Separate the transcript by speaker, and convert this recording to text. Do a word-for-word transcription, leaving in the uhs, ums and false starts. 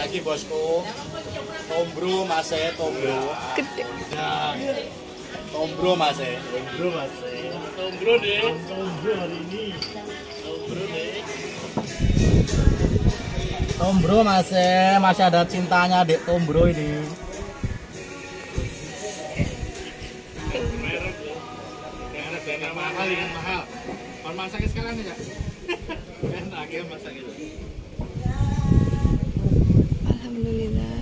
Speaker 1: lagi bosku. Tombro mas e, tombro.
Speaker 2: Gede.
Speaker 1: Nah, tombro mas e.
Speaker 3: Tombro mas.
Speaker 1: Tombro deh.
Speaker 3: Tombro hari ini.
Speaker 1: Tombro deh. Tombro mas e, masih ada cintanya dek tombro ini.
Speaker 3: Yang mahal, yang mahal. Mau masaknya sekarang enggak? Enak ya masak itu.
Speaker 2: Alhamdulillah.